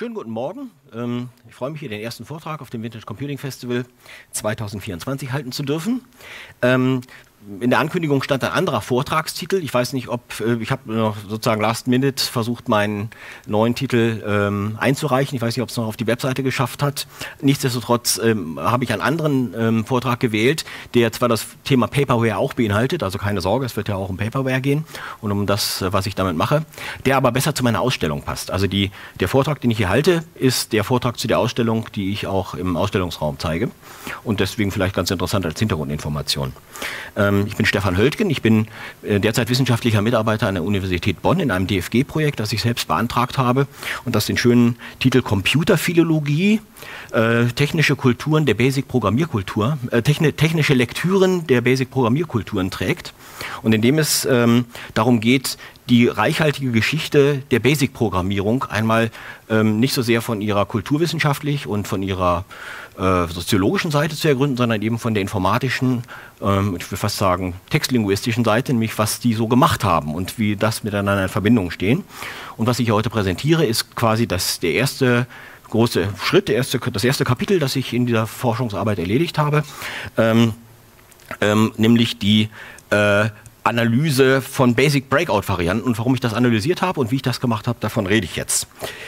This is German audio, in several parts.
Schönen guten Morgen. Ich freue mich, hier den ersten Vortrag auf dem Vintage Computing Festival 2024 halten zu dürfen. In der Ankündigung stand ein anderer Vortragstitel. Ich weiß nicht, ob ich habe noch sozusagen last minute versucht, meinen neuen Titel einzureichen. Ich weiß nicht, ob es noch auf die Webseite geschafft hat. Nichtsdestotrotz habe ich einen anderen Vortrag gewählt, der zwar das Thema Paperware auch beinhaltet, also keine Sorge, es wird ja auch um Paperware gehen und um das, was ich damit mache, der aber besser zu meiner Ausstellung passt. Also der Vortrag, den ich hier halte, ist der Vortrag zu der Ausstellung, die ich auch im Ausstellungsraum zeige und deswegen vielleicht ganz interessant als Hintergrundinformation. Ich bin Stefan Höldgen, ich bin derzeit wissenschaftlicher Mitarbeiter an der Universität Bonn in einem DFG-Projekt, das ich selbst beantragt habe und das den schönen Titel Computerphilologie, technische Kulturen der Basic-Programmierkultur, technische Lektüren der Basic-Programmierkulturen trägt und in dem es darum geht, die reichhaltige Geschichte der Basic-Programmierung einmal nicht so sehr von ihrer kulturwissenschaftlich und von ihrer soziologischen Seite zu ergründen, sondern eben von der informatischen, ich will fast sagen textlinguistischen Seite, nämlich was die so gemacht haben und wie das miteinander in Verbindung stehen. Und was ich heute präsentiere, ist quasi der erste große Schritt, das erste Kapitel, das ich in dieser Forschungsarbeit erledigt habe, nämlich die Analyse von Basic Breakout-Varianten. Und warum ich das analysiert habe und wie ich das gemacht habe, davon rede ich jetzt.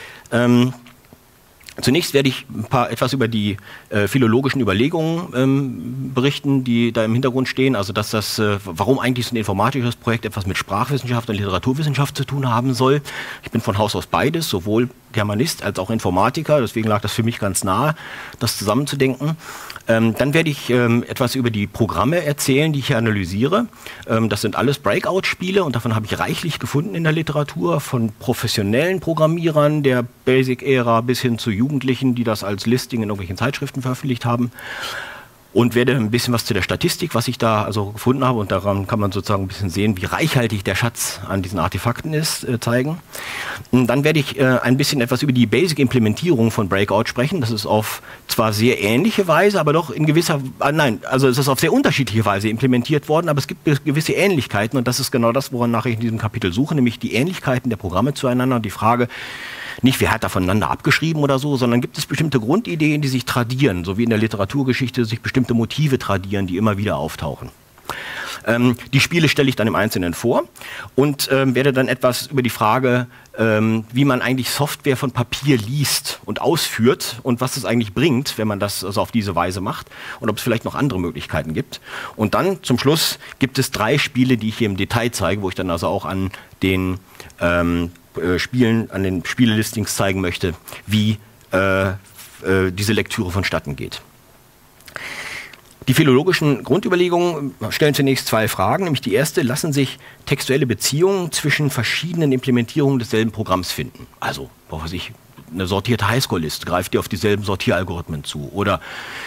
Zunächst werde ich etwas über die philologischen Überlegungen berichten, die da im Hintergrund stehen. Also warum eigentlich so ein informatisches Projekt etwas mit Sprachwissenschaft und Literaturwissenschaft zu tun haben soll. Ich bin von Haus aus beides, sowohl Germanist als auch Informatiker. Deswegen lag das für mich ganz nahe, das zusammenzudenken. Dann werde ich etwas über die Programme erzählen, die ich hier analysiere. Das sind alles Breakout-Spiele und davon habe ich reichlich gefunden in der Literatur, von professionellen Programmierern der Basic-Ära bis hin zu Jugendlichen, die das als Listing in irgendwelchen Zeitschriften veröffentlicht haben. Und werde ein bisschen was zu der Statistik, was ich da also gefunden habe, und daran kann man sozusagen ein bisschen sehen, wie reichhaltig der Schatz an diesen Artefakten ist, zeigen. Und dann werde ich ein bisschen etwas über die Basic-Implementierung von Breakout sprechen. Das ist auf zwar sehr ähnliche Weise, aber doch in gewisser, also es ist auf sehr unterschiedliche Weise implementiert worden, aber es gibt gewisse Ähnlichkeiten und das ist genau das, woran ich in diesem Kapitel suche, nämlich die Ähnlichkeiten der Programme zueinander und die Frage, nicht, wer hat da voneinander abgeschrieben oder so, sondern gibt es bestimmte Grundideen, die sich tradieren, so wie in der Literaturgeschichte sich bestimmte Motive tradieren, die immer wieder auftauchen. Die Spiele stelle ich dann im Einzelnen vor und werde dann etwas über die Frage, wie man eigentlich Software von Papier liest und ausführt und was es eigentlich bringt, wenn man das also auf diese Weise macht und ob es vielleicht noch andere Möglichkeiten gibt. Und dann zum Schluss gibt es 3 Spiele, die ich hier im Detail zeige, wo ich dann also auch an den Spielen, an den Spielelistings zeigen möchte, wie diese Lektüre vonstatten geht. Die philologischen Grundüberlegungen stellen zunächst 2 Fragen, nämlich die erste, lassen sich textuelle Beziehungen zwischen verschiedenen Implementierungen desselben Programms finden? Also, was weiß ich, eine sortierte Highscore-Liste, greift die auf dieselben Sortieralgorithmen zu? Oder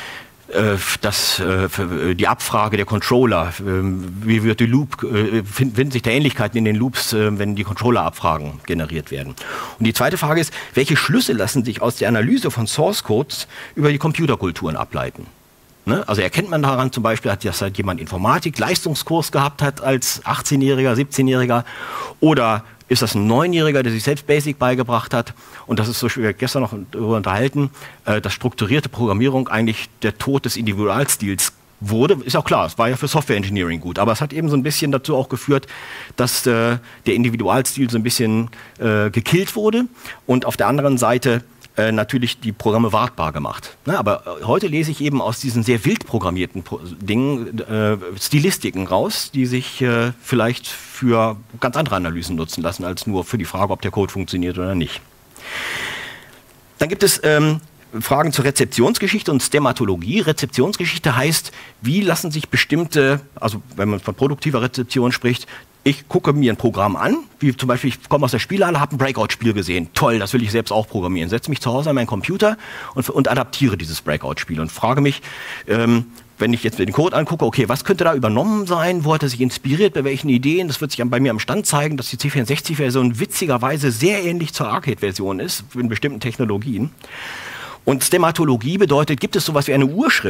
die Abfrage der Controller, wie wird die Loop, finden sich da Ähnlichkeiten in den Loops, wenn die Controller-Abfragen generiert werden. Und die zweite Frage ist, welche Schlüsse lassen sich aus der Analyse von Source-Codes über die Computerkulturen ableiten? Ne? Also erkennt man daran zum Beispiel, dass halt jemand Informatik-Leistungskurs gehabt hat als 18-Jähriger, 17-Jähriger oder ist das ein 9-Jähriger, der sich selbst Basic beigebracht hat? Und das ist so, wir gestern noch darüber unterhalten, dass strukturierte Programmierung eigentlich der Tod des Individualstils wurde. Ist auch klar, es war ja für Software Engineering gut, aber es hat eben so ein bisschen dazu auch geführt, dass der Individualstil so ein bisschen gekillt wurde und auf der anderen Seite natürlich die Programme wartbar gemacht. Ne, aber heute lese ich eben aus diesen sehr wild programmierten Dingen Stilistiken raus, die sich vielleicht für ganz andere Analysen nutzen lassen, als nur für die Frage, ob der Code funktioniert oder nicht. Dann gibt es Fragen zur Rezeptionsgeschichte und Stematologie. Rezeptionsgeschichte heißt, wie lassen sich bestimmte, also wenn man von produktiver Rezeption spricht, ich gucke mir ein Programm an, wie zum Beispiel, ich komme aus der Spielhalle, habe ein Breakout-Spiel gesehen. Toll, das will ich selbst auch programmieren. Setze mich zu Hause an meinen Computer und adaptiere dieses Breakout-Spiel und frage mich, wenn ich jetzt den Code angucke, okay, was könnte da übernommen sein? Wo hat er sich inspiriert? Bei welchen Ideen? Das wird sich bei mir am Stand zeigen, dass die C64-Version witzigerweise sehr ähnlich zur Arcade-Version ist, in bestimmten Technologien. Und Stematologie bedeutet, gibt es sowas wie eine Urschrift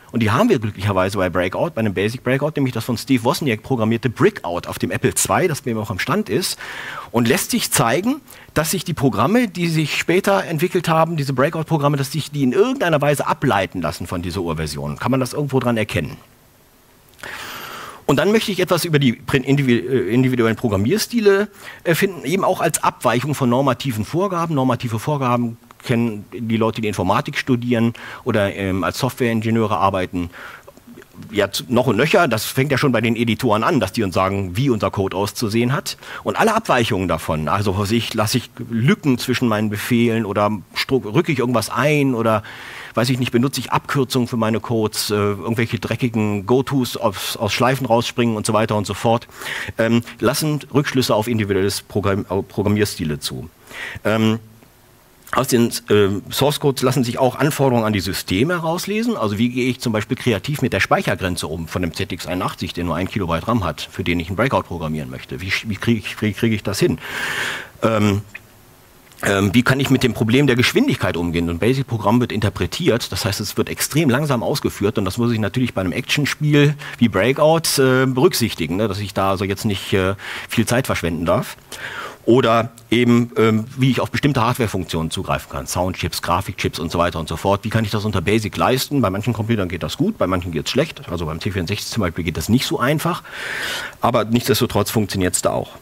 Und die haben wir glücklicherweise bei Breakout, bei einem Basic Breakout, nämlich das von Steve Wozniak programmierte Brickout auf dem Apple II, das bei mir auch am Stand ist. Und lässt sich zeigen, dass sich die Programme, die sich später entwickelt haben, diese Breakout-Programme, dass sich die in irgendeiner Weise ableiten lassen von dieser Urversion. Kann man das irgendwo dran erkennen? Und dann möchte ich etwas über die individuellen Programmierstile finden, eben auch als Abweichung von normativen Vorgaben. Normative Vorgaben kennen die Leute, die Informatik studieren oder als Softwareingenieure arbeiten, ja noch und nöcher. Das fängt ja schon bei den Editoren an, dass die uns sagen, wie unser Code auszusehen hat. Und alle Abweichungen davon, also lasse ich Lücken zwischen meinen Befehlen oder rücke ich irgendwas ein oder weiß ich nicht, benutze ich Abkürzungen für meine Codes, irgendwelche dreckigen Go-Tos aus Schleifen rausspringen und so weiter und so fort, lassen Rückschlüsse auf individuelles Programmierstile zu. Aus den Source Codes lassen sich auch Anforderungen an die Systeme herauslesen. Also wie gehe ich zum Beispiel kreativ mit der Speichergrenze um von dem ZX81, der nur 1 Kilobyte RAM hat, für den ich einen Breakout programmieren möchte. Wie kriege ich das hin? Wie kann ich mit dem Problem der Geschwindigkeit umgehen? Ein Basic-Programm wird interpretiert, das heißt, es wird extrem langsam ausgeführt und das muss ich natürlich bei einem Actionspiel wie Breakout berücksichtigen, ne? Dass ich da also jetzt nicht viel Zeit verschwenden darf. Oder eben, wie ich auf bestimmte Hardware-Funktionen zugreifen kann. Soundchips, Grafikchips und so weiter und so fort. Wie kann ich das unter Basic leisten? Bei manchen Computern geht das gut, bei manchen geht es schlecht. Also beim C64 zum Beispiel geht das nicht so einfach. Aber nichtsdestotrotz funktioniert es da auch.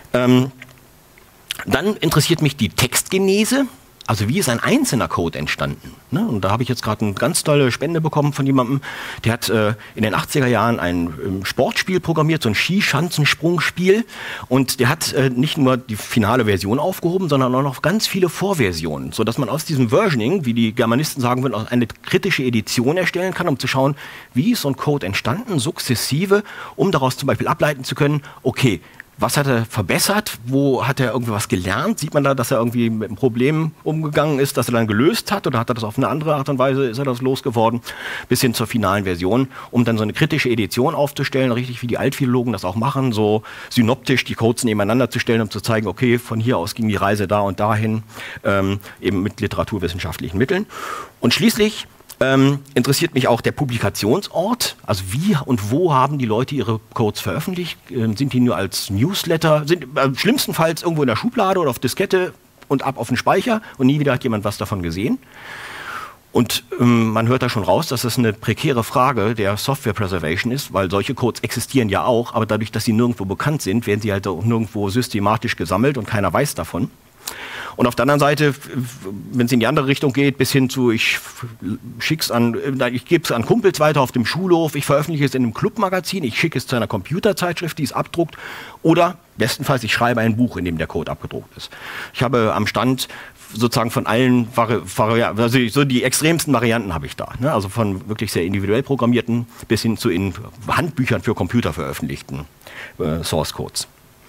Dann interessiert mich die Textgenese. Also wie ist ein einzelner Code entstanden? Ne? Und da habe ich jetzt gerade eine ganz tolle Spende bekommen von jemandem, der hat in den 80er Jahren ein Sportspiel programmiert, so ein Skischanzensprungspiel. Und der hat nicht nur die finale Version aufgehoben, sondern auch noch ganz viele Vorversionen, sodass man aus diesem Versioning, wie die Germanisten sagen würden, auch eine kritische Edition erstellen kann, um zu schauen, wie ist so ein Code entstanden, sukzessive, um daraus zum Beispiel ableiten zu können, okay, was hat er verbessert? Wo hat er irgendwie was gelernt? Sieht man da, dass er irgendwie mit einem Problem umgegangen ist, das er dann gelöst hat? Oder hat er das auf eine andere Art und Weise, ist er das losgeworden? Bis hin zur finalen Version, um dann so eine kritische Edition aufzustellen, richtig wie die Altphilologen das auch machen, so synoptisch die Codes nebeneinander zu stellen, um zu zeigen, okay, von hier aus ging die Reise da und dahin, eben mit literaturwissenschaftlichen Mitteln. Und schließlich interessiert mich auch der Publikationsort, also wie und wo haben die Leute ihre Codes veröffentlicht, sind die nur als Newsletter, sind schlimmstenfalls irgendwo in der Schublade oder auf Diskette und ab auf den Speicher und nie wieder hat jemand was davon gesehen. Und man hört da schon raus, dass das eine prekäre Frage der Software Preservation ist, weil solche Codes existieren ja auch, aber dadurch, dass sie nirgendwo bekannt sind, werden sie halt auch nirgendwo systematisch gesammelt und keiner weiß davon. Und auf der anderen Seite, wenn es in die andere Richtung geht, bis hin zu, ich gebe es an Kumpels weiter auf dem Schulhof, ich veröffentliche es in einem Clubmagazin, ich schicke es zu einer Computerzeitschrift, die es abdruckt, oder bestenfalls ich schreibe ein Buch, in dem der Code abgedruckt ist. Ich habe am Stand sozusagen von allen Varianten, also so die extremsten Varianten habe ich da, ne? Also von wirklich sehr individuell programmierten bis hin zu in Handbüchern für Computer veröffentlichten Source Codes.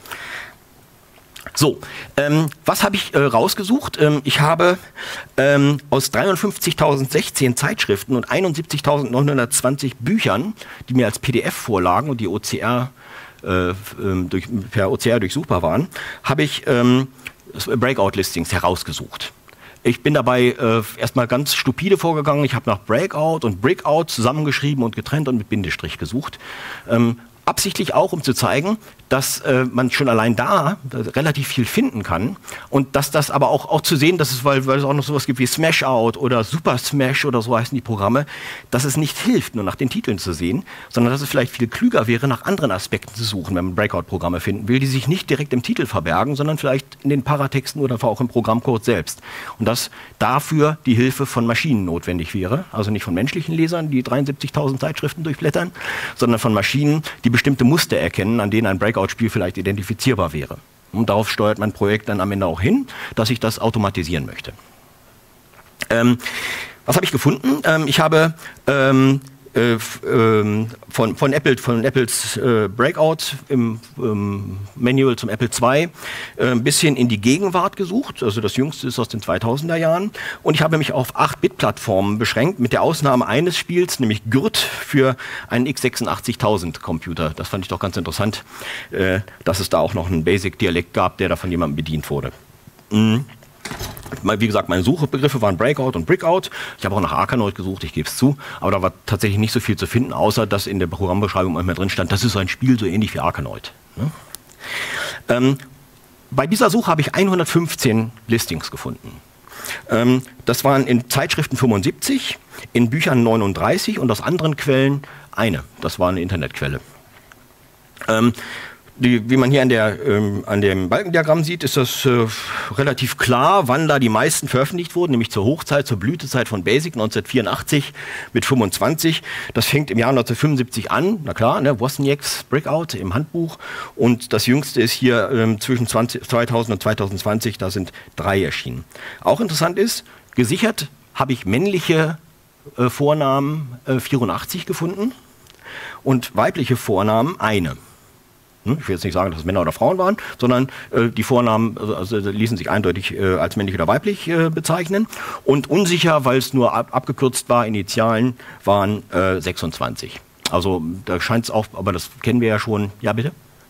So, was habe ich rausgesucht? Ich habe aus 53.016 Zeitschriften und 71.920 Büchern, die mir als PDF vorlagen und die OCR per OCR durchsuchbar waren, habe ich Breakout-Listings herausgesucht. Ich bin dabei erstmal ganz stupide vorgegangen. Ich habe nach Breakout und Brickout zusammengeschrieben und getrennt und mit Bindestrich gesucht. Absichtlich auch, um zu zeigen, dass man schon allein da relativ viel finden kann und dass das aber auch zu sehen, dass es, weil es auch noch sowas gibt wie Smash Out oder Super Smash oder so heißen die Programme, dass es nicht hilft, nur nach den Titeln zu sehen, sondern dass es vielleicht viel klüger wäre, nach anderen Aspekten zu suchen, wenn man Breakout-Programme finden will, die sich nicht direkt im Titel verbergen, sondern vielleicht in den Paratexten oder auch im Programmcode selbst. Und dass dafür die Hilfe von Maschinen notwendig wäre, also nicht von menschlichen Lesern, die 73.000 Zeitschriften durchblättern, sondern von Maschinen, die bestimmte Muster erkennen, an denen ein Breakout-Spiel vielleicht identifizierbar wäre. Und darauf steuert mein Projekt dann am Ende auch hin, dass ich das automatisieren möchte. Was habe ich gefunden? Ich habe von Apples Breakout im Manual zum Apple II ein bisschen in die Gegenwart gesucht. Also das jüngste ist aus den 2000er Jahren. Und ich habe mich auf 8-Bit-Plattformen beschränkt, mit der Ausnahme eines Spiels, nämlich Gyrt für einen x86.000 Computer. Das fand ich doch ganz interessant, dass es da auch noch einen Basic-Dialekt gab, der da von jemandem bedient wurde. Wie gesagt, meine Suchbegriffe waren Breakout und Brickout. Ich habe auch nach Arkanoid gesucht, ich gebe es zu. Aber da war tatsächlich nicht so viel zu finden, außer dass in der Programmbeschreibung manchmal drin stand, das ist ein Spiel so ähnlich wie Arkanoid. Ne? Bei dieser Suche habe ich 115 Listings gefunden. Das waren in Zeitschriften 75, in Büchern 39 und aus anderen Quellen eine. Das war eine Internetquelle. Wie man hier an dem Balkendiagramm sieht, ist das relativ klar, wann da die meisten veröffentlicht wurden, nämlich zur Hochzeit, zur Blütezeit von BASIC 1984 mit 25. Das fängt im Jahr 1975 an, na klar, ne, Wozniaks Breakout im Handbuch. Und das jüngste ist hier zwischen 2000 und 2020, da sind 3 erschienen. Auch interessant ist, gesichert habe ich männliche Vornamen 84 gefunden und weibliche Vornamen eine. Ich will jetzt nicht sagen, dass es Männer oder Frauen waren, sondern die Vornamen ließen sich eindeutig als männlich oder weiblich bezeichnen. Und unsicher, weil es nur abgekürzt war, Initialen waren 26. Also da scheint es auch, aber das kennen wir ja schon. Ja, bitte?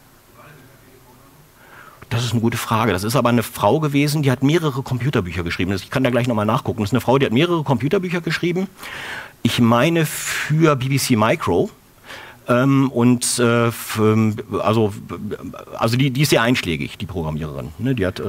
Das ist eine gute Frage. Das ist aber eine Frau gewesen, die hat mehrere Computerbücher geschrieben. Ich kann da gleich nochmal nachgucken. Das ist eine Frau, die hat mehrere Computerbücher geschrieben. Ich meine für BBC Micro. Also die ist sehr einschlägig, die Programmiererin. Ne, die hat,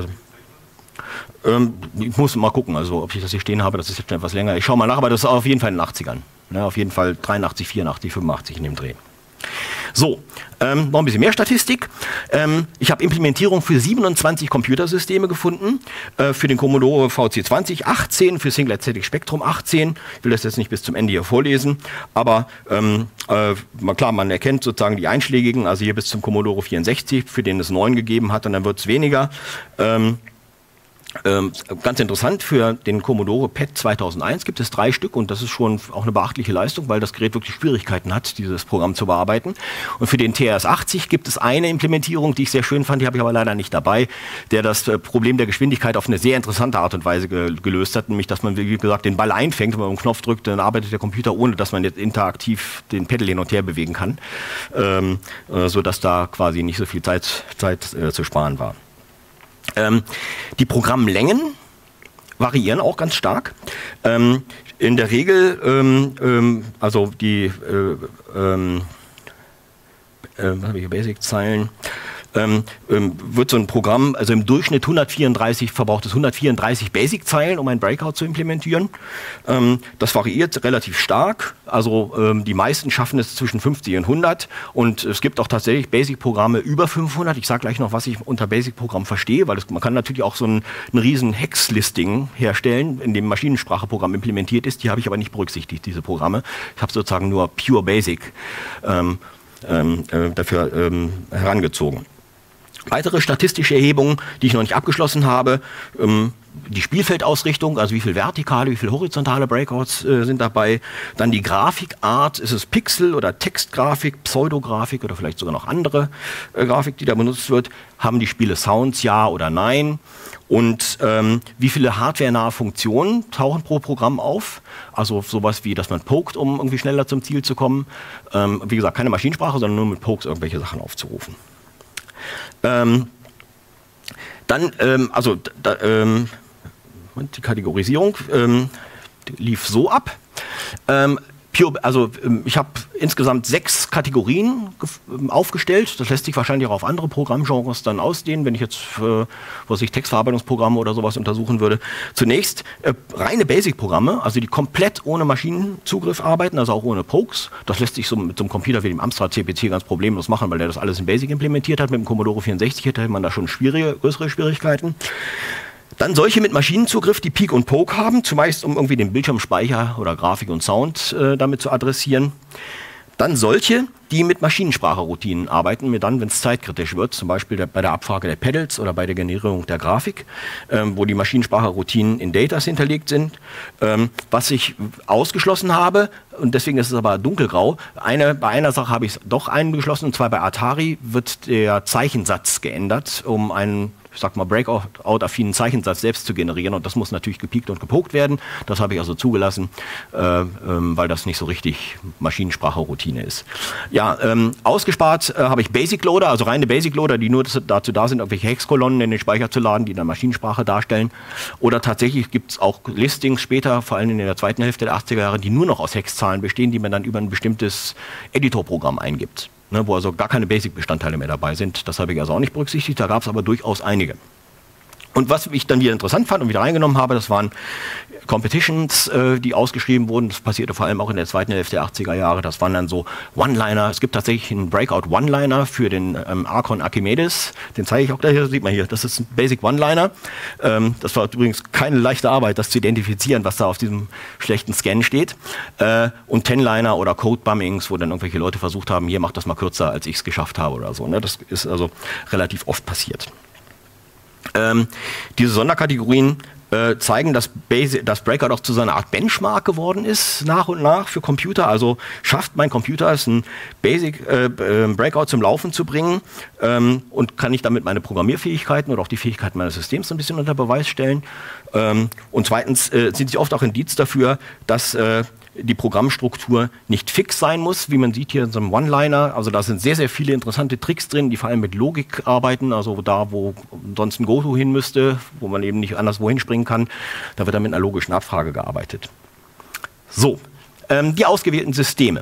ich muss mal gucken, also ob ich das hier stehen habe, das ist jetzt schon etwas länger. Ich schaue mal nach, aber das ist auf jeden Fall in den 80ern. Ne, auf jeden Fall 83, 84, 85 in dem Dreh. So, noch ein bisschen mehr Statistik. Ich habe Implementierung für 27 Computersysteme gefunden. Für den Commodore VC20 18, für Single Aesthetic Spectrum 18. Ich will das jetzt nicht bis zum Ende hier vorlesen, aber klar, man erkennt sozusagen die einschlägigen, also hier bis zum Commodore 64, für den es 9 gegeben hat und dann wird es weniger. Ganz interessant, für den Commodore PET 2001 gibt es 3 Stück und das ist schon auch eine beachtliche Leistung, weil das Gerät wirklich Schwierigkeiten hat, dieses Programm zu bearbeiten. Und für den TRS-80 gibt es eine Implementierung, die ich sehr schön fand, die habe ich aber leider nicht dabei, der das Problem der Geschwindigkeit auf eine sehr interessante Art und Weise gelöst hat, nämlich dass man, wie gesagt, den Ball einfängt, wenn man einen Knopf drückt, dann arbeitet der Computer, ohne dass man jetzt interaktiv den Pedal hin und her bewegen kann, sodass da quasi nicht so viel Zeit zu sparen war. Die Programmlängen variieren auch ganz stark. In der Regel, also die Basic-Zeilen, wird so ein Programm, also im Durchschnitt verbraucht es 134 Basic-Zeilen, um ein Breakout zu implementieren. Das variiert relativ stark, also die meisten schaffen es zwischen 50 und 100 und es gibt auch tatsächlich Basic-Programme über 500. Ich sage gleich noch, was ich unter Basic-Programm verstehe, weil man kann natürlich auch so ein riesen Hex-Listing herstellen, in dem Maschinenspracheprogramm implementiert ist. Die habe ich aber nicht berücksichtigt, diese Programme. Ich habe sozusagen nur Pure Basic dafür herangezogen. Weitere statistische Erhebungen, die ich noch nicht abgeschlossen habe, die Spielfeldausrichtung, also wie viel vertikale, wie viel horizontale Breakouts sind dabei. Dann die Grafikart, ist es Pixel- oder Textgrafik, Pseudografik oder vielleicht sogar noch andere Grafik, die da benutzt wird. Haben die Spiele Sounds, ja oder nein? Und wie viele hardwarenahe Funktionen tauchen pro Programm auf? Also sowas wie, dass man poked, um irgendwie schneller zum Ziel zu kommen. Wie gesagt, keine Maschinensprache, sondern nur mit Pokes irgendwelche Sachen aufzurufen. Die Kategorisierung lief so ab. Ich habe insgesamt 6 Kategorien aufgestellt. Das lässt sich wahrscheinlich auch auf andere Programmgenres dann ausdehnen, wenn ich jetzt Textverarbeitungsprogramme oder sowas untersuchen würde. Zunächst reine Basic-Programme, also die komplett ohne Maschinenzugriff arbeiten, also auch ohne Pokes. Das lässt sich so mit so einem Computer wie dem Amstrad CPC ganz problemlos machen, weil der das alles in Basic implementiert hat. Mit dem Commodore 64 hätte man da schon größere Schwierigkeiten. Dann solche mit Maschinenzugriff, die Peek und Poke haben, zumeist um irgendwie den Bildschirmspeicher oder Grafik und Sound damit zu adressieren. Dann solche, die mit Maschinensprache-Routinen arbeiten, mir dann, wenn es zeitkritisch wird, zum Beispiel bei der Abfrage der Pedals oder bei der Generierung der Grafik, wo die Maschinensprache-Routinen in Datas hinterlegt sind. Was ich ausgeschlossen habe, und deswegen ist es aber dunkelgrau, bei einer Sache habe ich es doch eingeschlossen, und zwar bei Atari wird der Zeichensatz geändert, um einen ich sag mal, Breakout-affinen Zeichensatz selbst zu generieren. Und das muss natürlich gepiekt und gepokt werden. Das habe ich also zugelassen, weil das nicht so richtig Maschinensprache-Routine ist. Ja, ausgespart habe ich Basic-Loader, also reine Basic-Loader, die nur dazu da sind, irgendwelche Hexkolonnen in den Speicher zu laden, die dann Maschinensprache darstellen. Oder tatsächlich gibt es auch Listings später, vor allem in der zweiten Hälfte der 80er Jahre, die nur noch aus Hexzahlen bestehen, die man dann über ein bestimmtes Editorprogramm eingibt, ne, wo also gar keine Basic-Bestandteile mehr dabei sind. Das habe ich also auch nicht berücksichtigt, da gab es aber durchaus einige. Und was ich dann wieder interessant fand und wieder reingenommen habe, das waren Competitions, die ausgeschrieben wurden. Das passierte vor allem auch in der zweiten Hälfte der 80er Jahre. Das waren dann so One-Liner. Es gibt tatsächlich einen Breakout-One-Liner für den Archon Archimedes. Den zeige ich auch gleich. Das sieht man hier. Das ist ein Basic One-Liner. Das war übrigens keine leichte Arbeit, das zu identifizieren, was da auf diesem schlechten Scan steht. Und Ten-Liner oder Code-Bummings, wo dann irgendwelche Leute versucht haben, hier, mach das mal kürzer, als ich es geschafft habe oder so. Ne? Das ist also relativ oft passiert. Diese Sonderkategorien zeigen, dass Breakout auch zu so einer Art Benchmark geworden ist, nach und nach für Computer. Also schafft mein Computer es, ein Basic Breakout zum Laufen zu bringen und kann ich damit meine Programmierfähigkeiten oder auch die Fähigkeiten meines Systems ein bisschen unter Beweis stellen. Und zweitens sind sie oft auch Indiz dafür, dass die Programmstruktur nicht fix sein muss, wie man sieht hier in so einem One-Liner. Also da sind sehr, sehr viele interessante Tricks drin, die vor allem mit Logik arbeiten, also da, wo sonst ein Goto hin müsste, wo man eben nicht anderswo hinspringen kann, da wird dann mit einer logischen Abfrage gearbeitet. So, die ausgewählten Systeme.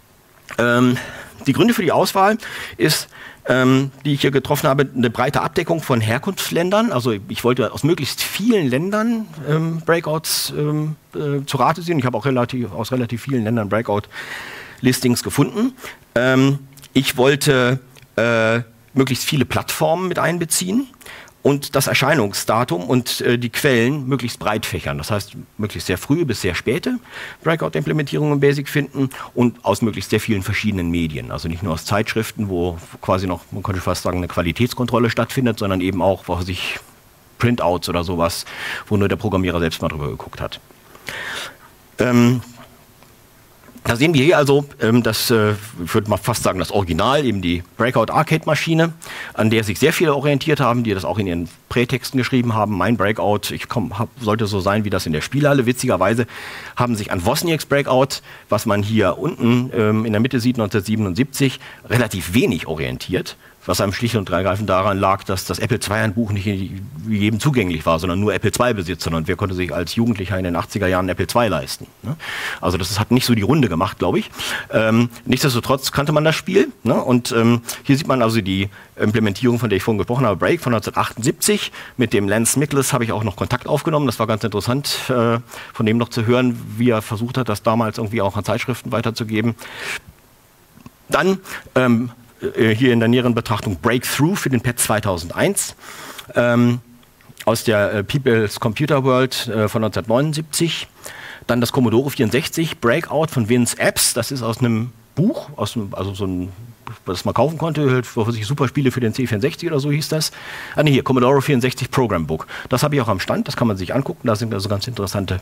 Die Gründe für die Auswahl ist, die ich hier getroffen habe, eine breite Abdeckung von Herkunftsländern. Also ich wollte aus möglichst vielen Ländern Breakouts zu Rate ziehen. Ich habe auch aus relativ vielen Ländern Breakout-Listings gefunden. Ich wollte möglichst viele Plattformen mit einbeziehen und das Erscheinungsdatum und die Quellen möglichst breit fächern. Das heißt, möglichst sehr frühe bis sehr späte Breakout-Implementierungen im Basic finden und aus möglichst sehr vielen verschiedenen Medien. Also nicht nur aus Zeitschriften, wo quasi noch, man könnte fast sagen, eine Qualitätskontrolle stattfindet, sondern eben auch, wo sich Printouts oder sowas, wo nur der Programmierer selbst mal drüber geguckt hat. Da sehen wir hier also, ich würde mal fast sagen, das Original, eben die Breakout-Arcade-Maschine, an der sich sehr viele orientiert haben, die das auch in ihren Prätexten geschrieben haben. Mein Breakout, sollte so sein wie das in der Spielhalle. Witzigerweise haben sich an Wozniaks Breakout, was man hier unten in der Mitte sieht, 1977, relativ wenig orientiert. Was einem schlicht und ergreifend daran lag, dass das Apple II-Handbuch nicht jedem zugänglich war, sondern nur Apple II-Besitzer. Und wer konnte sich als Jugendlicher in den 80er Jahren Apple II leisten? Ne? Also das hat nicht so die Runde gemacht, glaube ich. Nichtsdestotrotz kannte man das Spiel. Ne? Und hier sieht man also die Implementierung, von der ich vorhin gesprochen habe, Break von 1978. Mit dem Lance Miklas habe ich auch noch Kontakt aufgenommen. Das war ganz interessant, von dem noch zu hören, wie er versucht hat, das damals irgendwie auch an Zeitschriften weiterzugeben. Dann hier in der näheren Betrachtung Breakthrough für den PET 2001 aus der People's Computer World von 1979. Dann das Commodore 64 Breakout von Vince Epps. Das ist aus einem Buch, also so ein, was man kaufen konnte, für sich Superspiele für den C64 oder so hieß das. Hier, Commodore 64 Program Book. Das habe ich auch am Stand, das kann man sich angucken. Da sind also ganz interessante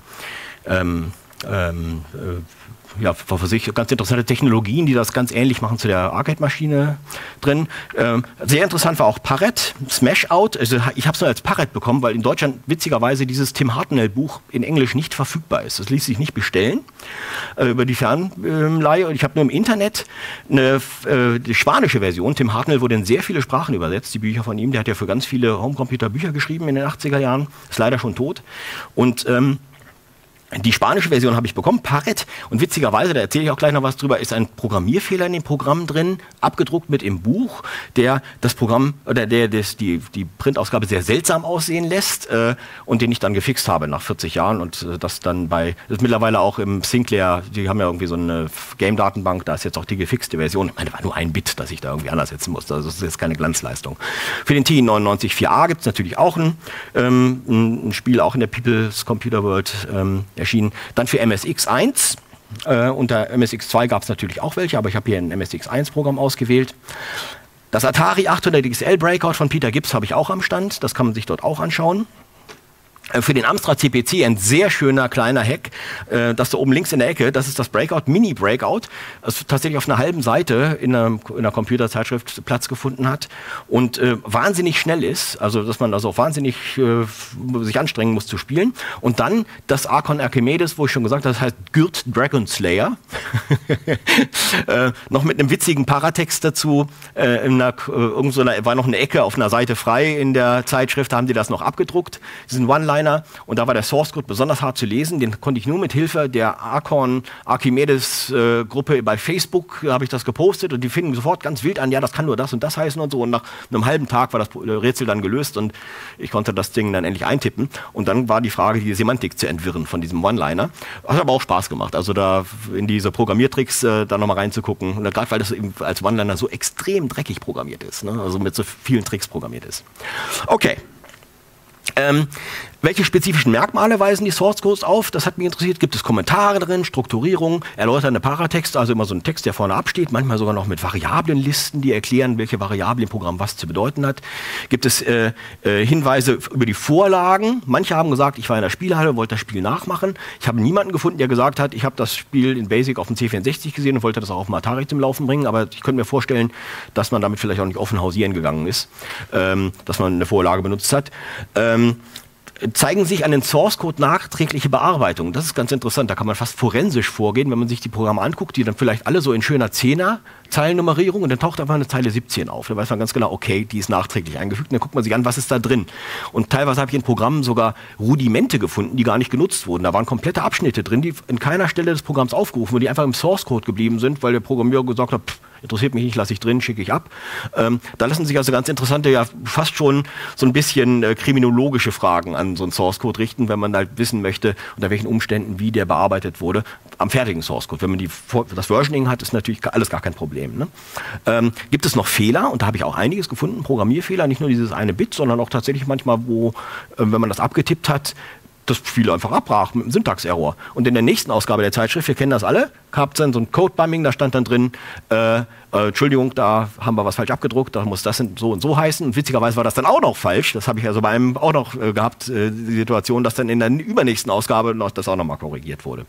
für sich ganz interessante Technologien, die das ganz ähnlich machen zu der Arcade-Maschine drin. Sehr interessant war auch Parrot, Smash-Out. Also ich habe es nur als Parrot bekommen, weil in Deutschland witzigerweise dieses Tim Hartnell-Buch in Englisch nicht verfügbar ist. Das ließ sich nicht bestellen über die Fernleihe. Und ich habe nur im Internet die spanische Version. Tim Hartnell wurde in sehr viele Sprachen übersetzt, die Bücher von ihm. Der hat ja für ganz viele Homecomputer Bücher geschrieben in den 80er Jahren. Ist leider schon tot. Und die spanische Version habe ich bekommen, Parrot, und witzigerweise, da erzähle ich auch gleich noch was drüber, ist ein Programmierfehler in dem Programm drin, abgedruckt mit im Buch, der das Programm oder die Printausgabe sehr seltsam aussehen lässt und den ich dann gefixt habe nach 40 Jahren und das dann das ist mittlerweile auch im Sinclair, die haben ja irgendwie so eine Game-Datenbank, da ist jetzt auch die gefixte Version. Ich meine, war nur ein Bit, das ich da irgendwie anders setzen musste, also das ist jetzt keine Glanzleistung. Für den TI-99/4A gibt es natürlich auch ein Spiel, auch in der People's Computer World erschienen. Dann für MSX1. Unter MSX2 gab es natürlich auch welche, aber ich habe hier ein MSX1-Programm ausgewählt. Das Atari 800 XL Breakout von Peter Gibbs habe ich auch am Stand. Das kann man sich dort auch anschauen. Für den Amstrad CPC ein sehr schöner kleiner Hack, das da oben links in der Ecke, das ist das Breakout, Mini-Breakout, das tatsächlich auf einer halben Seite in einer Computerzeitschrift Platz gefunden hat und wahnsinnig schnell ist, also dass man also auch wahnsinnig sich anstrengen muss zu spielen. Und dann das Archon Archimedes, wo ich schon gesagt habe, das heißt Gyrt Dragon Slayer, noch mit einem witzigen Paratext dazu, war noch eine Ecke auf einer Seite frei in der Zeitschrift, da haben die das noch abgedruckt, diesen One-Liner. Und da war der Source Code besonders hart zu lesen. Den konnte ich nur mit Hilfe der Archon Archimedes Gruppe bei Facebook, habe ich das gepostet und die fingen sofort ganz wild an, ja, das kann nur das und das heißen und so. Und nach einem halben Tag war das Rätsel dann gelöst und ich konnte das Ding dann endlich eintippen. Und dann war die Frage, die Semantik zu entwirren von diesem One-Liner. Hat aber auch Spaß gemacht, also da in diese Programmiertricks da nochmal reinzugucken. Und gerade weil das eben als One-Liner so extrem dreckig programmiert ist, ne? Also mit so vielen Tricks programmiert ist. Okay. Welche spezifischen Merkmale weisen die Source Codes auf? Das hat mich interessiert. Gibt es Kommentare drin, Strukturierung, erläuternde Paratexte, also immer so ein Text, der vorne absteht, manchmal sogar noch mit Variablenlisten, die erklären, welche Variable im Programm was zu bedeuten hat. Gibt es Hinweise über die Vorlagen? Manche haben gesagt, ich war in der Spielhalle, wollte das Spiel nachmachen. Ich habe niemanden gefunden, der gesagt hat, ich habe das Spiel in Basic auf dem C64 gesehen und wollte das auch auf dem Atari zum Laufen bringen, aber ich könnte mir vorstellen, dass man damit vielleicht auch nicht offen hausieren gegangen ist, dass man eine Vorlage benutzt hat. Zeigen sich an den Source Code nachträgliche Bearbeitungen. Das ist ganz interessant, da kann man fast forensisch vorgehen, wenn man sich die Programme anguckt, die dann vielleicht alle so in schöner 10er Zeilennummerierung und dann taucht einfach eine Zeile 17 auf. Da weiß man ganz genau, okay, die ist nachträglich eingefügt und dann guckt man sich an, was ist da drin. Und teilweise habe ich in Programmen sogar Rudimente gefunden, die gar nicht genutzt wurden. Da waren komplette Abschnitte drin, die in keiner Stelle des Programms aufgerufen wurden, die einfach im Source Code geblieben sind, weil der Programmierer gesagt hat, interessiert mich nicht, lasse ich drin, schicke ich ab. Da lassen sich also ganz interessante, ja fast schon so ein bisschen kriminologische Fragen an so einen Source Code richten, wenn man halt wissen möchte, unter welchen Umständen, wie der bearbeitet wurde, am fertigen Source Code. Wenn man das Versioning hat, ist natürlich alles gar kein Problem. Ne? Gibt es noch Fehler? Und da habe ich auch einiges gefunden, Programmierfehler, nicht nur dieses eine Bit, sondern auch tatsächlich manchmal, wo, wenn man das abgetippt hat, das Spiel einfach abbrach mit einem Syntax-Error. Und in der nächsten Ausgabe der Zeitschrift, wir kennen das alle, gab es dann so ein Code-Bumming, da stand dann drin, Entschuldigung, da haben wir was falsch abgedruckt, da muss das so und so heißen. Und witzigerweise war das dann auch noch falsch. Das habe ich also bei einem auch noch gehabt, die Situation, dass dann in der übernächsten Ausgabe das auch nochmal korrigiert wurde.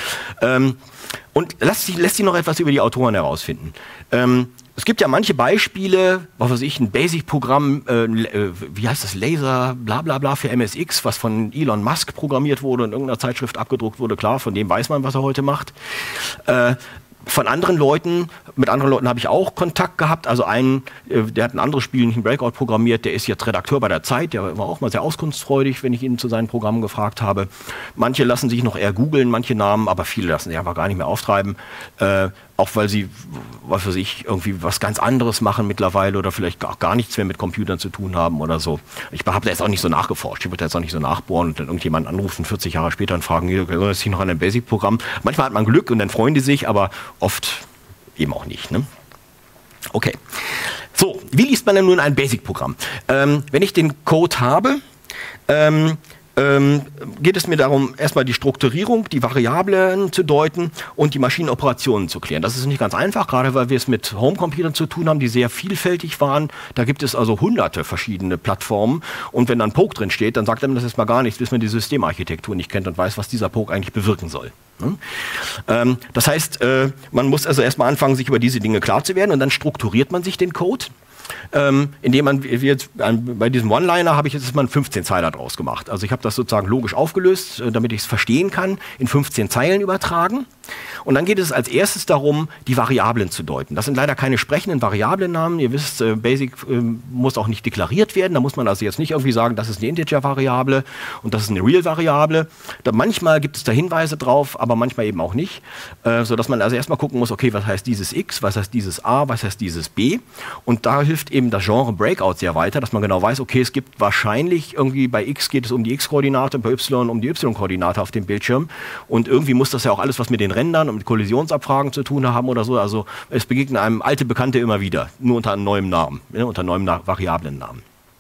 Und lässt sich noch etwas über die Autoren herausfinden. Es gibt ja manche Beispiele, was weiß ich, ein Basic-Programm, wie heißt das, Laser, bla bla bla für MSX, was von Elon Musk programmiert wurde und in irgendeiner Zeitschrift abgedruckt wurde. Klar, von dem weiß man, was er heute macht. Von anderen Leuten, mit anderen Leuten habe ich auch Kontakt gehabt. Also einen, der hat ein anderes Spiel, nicht ein Breakout programmiert, der ist jetzt Redakteur bei der Zeit, der war auch mal sehr auskunftsfreudig, wenn ich ihn zu seinen Programmen gefragt habe. Manche lassen sich noch eher googeln, manche Namen, aber viele lassen sich einfach gar nicht mehr auftreiben. Auch weil sie, was weiß ich, irgendwie was ganz anderes machen mittlerweile oder vielleicht auch gar nichts mehr mit Computern zu tun haben oder so. Ich habe da jetzt auch nicht so nachgeforscht, ich würde da jetzt auch nicht so nachbohren und dann irgendjemanden anrufen 40 Jahre später und fragen, erinnert sich noch an ein Basic-Programm? Manchmal hat man Glück und dann freuen die sich, aber oft eben auch nicht. Ne? Okay. So, wie liest man denn nun ein Basic-Programm? Wenn ich den Code habe, geht es mir darum, erstmal die Strukturierung, die Variablen zu deuten und die Maschinenoperationen zu klären. Das ist nicht ganz einfach, gerade weil wir es mit Homecomputern zu tun haben, die sehr vielfältig waren. Da gibt es also hunderte verschiedene Plattformen und wenn dann Poke drin steht, dann sagt einem das erstmal gar nichts, bis man die Systemarchitektur nicht kennt und weiß, was dieser Poke eigentlich bewirken soll. Das heißt, man muss also erstmal anfangen, sich über diese Dinge klar zu werden und dann strukturiert man sich den Code. Indem man, wie jetzt bei diesem One-Liner habe ich jetzt mal einen 15-Zeiler draus gemacht. Also ich habe das sozusagen logisch aufgelöst, damit ich es verstehen kann, in 15 Zeilen übertragen. Und dann geht es als erstes darum, die Variablen zu deuten. Das sind leider keine sprechenden Variablennamen. Ihr wisst, Basic muss auch nicht deklariert werden. Da muss man also jetzt nicht irgendwie sagen, das ist eine Integer-Variable und das ist eine Real-Variable. Manchmal gibt es da Hinweise drauf, aber manchmal eben auch nicht. Sodass man also erstmal gucken muss, okay, was heißt dieses X, was heißt dieses A, was heißt dieses B. Und da hilft eben das Genre Breakout sehr weiter, dass man genau weiß, okay, es gibt wahrscheinlich irgendwie bei X geht es um die X-Koordinate, bei Y um die Y-Koordinate auf dem Bildschirm. Und irgendwie muss das ja auch alles was mit den Rändern und mit Kollisionsabfragen zu tun haben oder so. Also es begegnet einem alte Bekannte immer wieder, nur unter einem neuen Namen, unter einem neuen Variablennamen.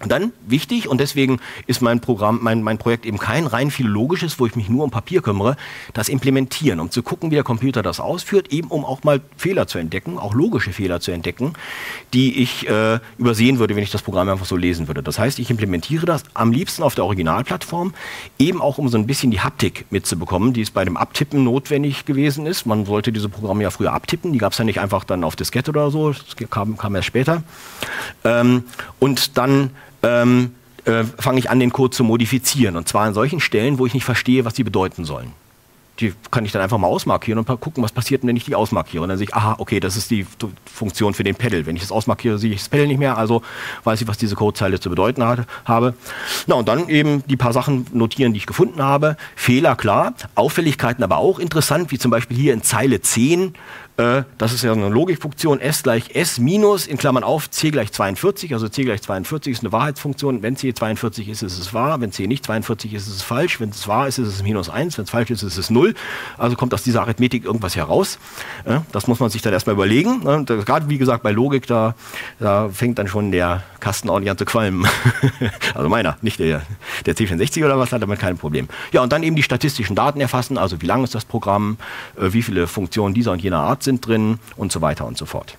Und dann, wichtig, und deswegen ist mein Projekt eben kein rein philologisches, wo ich mich nur um Papier kümmere, das Implementieren, um zu gucken, wie der Computer das ausführt, eben um auch mal Fehler zu entdecken, auch logische Fehler zu entdecken, die ich übersehen würde, wenn ich das Programm einfach so lesen würde. Das heißt, ich implementiere das am liebsten auf der Originalplattform, eben auch um so ein bisschen die Haptik mitzubekommen, die es bei dem Abtippen notwendig gewesen ist. Man sollte diese Programme ja früher abtippen, die gab es ja nicht einfach dann auf Diskette oder so, das kam erst später. Und dann fange ich an, den Code zu modifizieren. Und zwar an solchen Stellen, wo ich nicht verstehe, was die bedeuten sollen. Die kann ich dann einfach mal ausmarkieren und mal gucken, was passiert, wenn ich die ausmarkiere. Und dann sehe ich, aha, okay, das ist die Funktion für den Pedal. Wenn ich das ausmarkiere, sehe ich das Pedal nicht mehr, also weiß ich, was diese Codezeile zu bedeuten habe. Na, und dann eben die paar Sachen notieren, die ich gefunden habe. Fehler, klar. Auffälligkeiten aber auch interessant, wie zum Beispiel hier in Zeile 10. Das ist ja eine Logikfunktion, s gleich s minus, in Klammern auf, c gleich 42, also c gleich 42 ist eine Wahrheitsfunktion, wenn c 42 ist, ist es wahr, wenn c nicht 42 ist, ist es falsch, wenn es wahr ist, ist es minus 1, wenn es falsch ist, ist es 0, also kommt aus dieser Arithmetik irgendwas heraus. Das muss man sich dann erstmal überlegen, gerade wie gesagt bei Logik, da fängt dann schon der Kasten ordentlich an zu qualmen, also meiner, nicht der C64 oder was, hat damit kein Problem. Ja, und dann eben die statistischen Daten erfassen, also wie lang ist das Programm, wie viele Funktionen dieser und jener Art sind drin und so weiter und so fort.